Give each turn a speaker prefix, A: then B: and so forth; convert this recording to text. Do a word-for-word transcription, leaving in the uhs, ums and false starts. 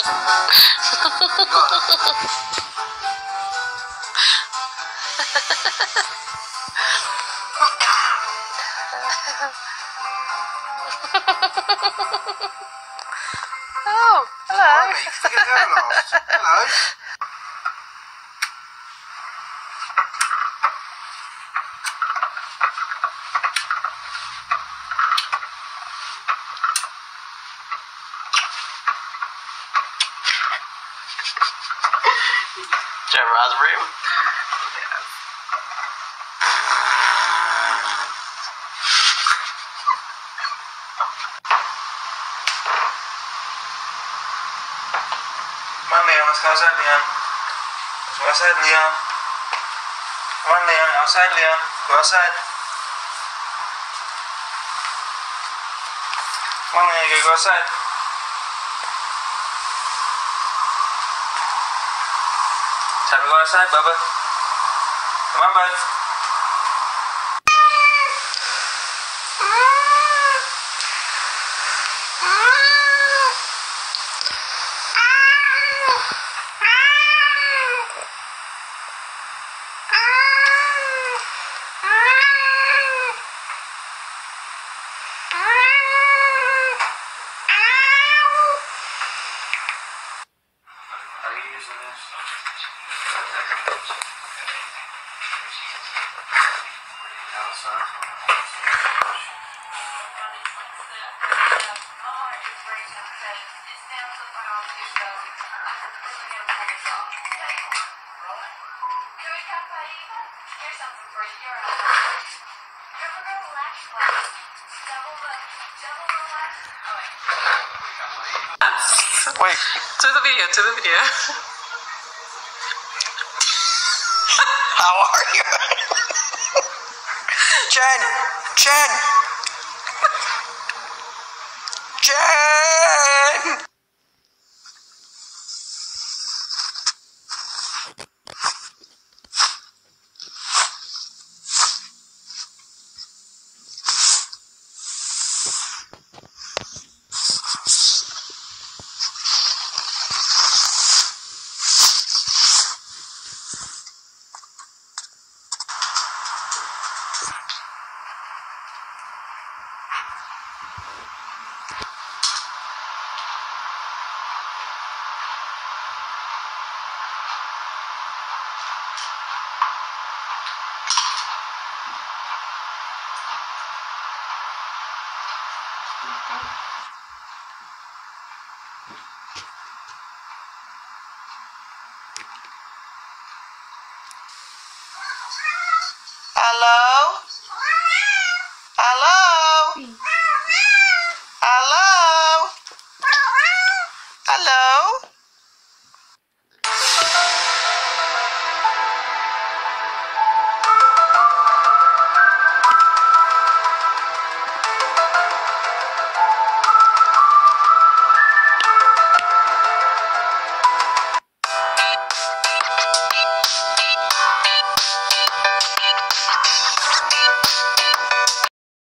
A: Oh, hello.
B: Blimey, forget her last. Hello.
C: Do you have raspberry?
B: Come on, Leon, let's go outside, Leon. Let's go outside, Leon. Come on, Leon, outside, Leon. Go outside. Come on, Leon, you gotta go outside. Time to go outside, Bubba. Come on, bud. Are you using this? No, son.
C: Wait.
A: To the video, to the video.
C: How are you? Jen! Jen! Jen! Hello? Hello?